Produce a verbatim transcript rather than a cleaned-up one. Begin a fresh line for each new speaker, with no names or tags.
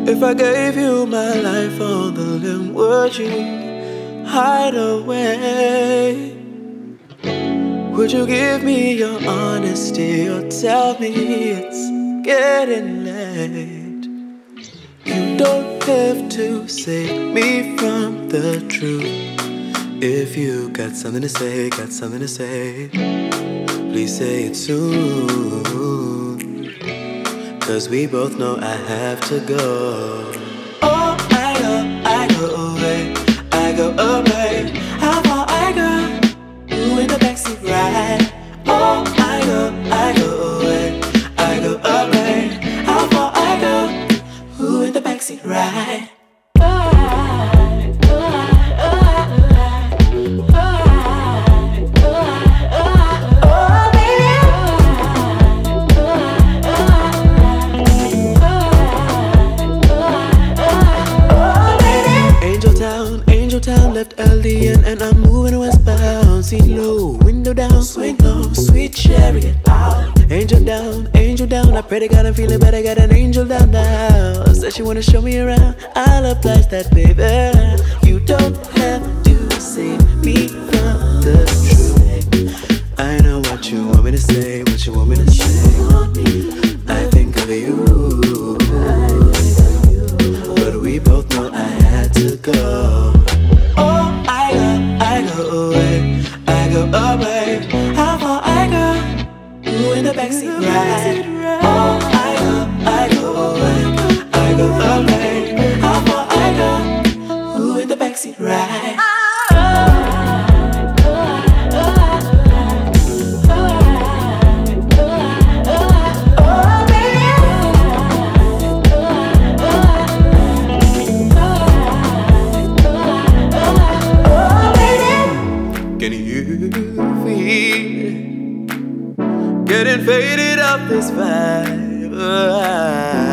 If I gave you my life on the limb, would you hide away? Would you give me your honesty or tell me it's getting late? You don't have to save me from the truth. If you got something to say, got something to say, please say it soon. Cause we both know I have to go. Oh, I go, I go away, I go away. How far I go? Ooh, in the backseat ride. Oh, I go, I go away, I go away. How far I go? Ooh, in the backseat ride. Town left early and, and I'm moving westbound. Seat low, window down, swing low, sweet chariot out. Angel down, angel down. I pray to God I'm feeling better. Got an angel down now. Said she wanna show me around. I'll oblige that, baby. You don't have to save me from the truth. I know what you want me to say, what you want me to say. I think of you, but we both know I had to go. Oh, I go, I go away, I go away. How far I go? Ooh, in the backseat ride. Oh, I go, I go away, I go away. How far I go? Ooh, in the backseat ride. Can you feel getting faded off this vibe?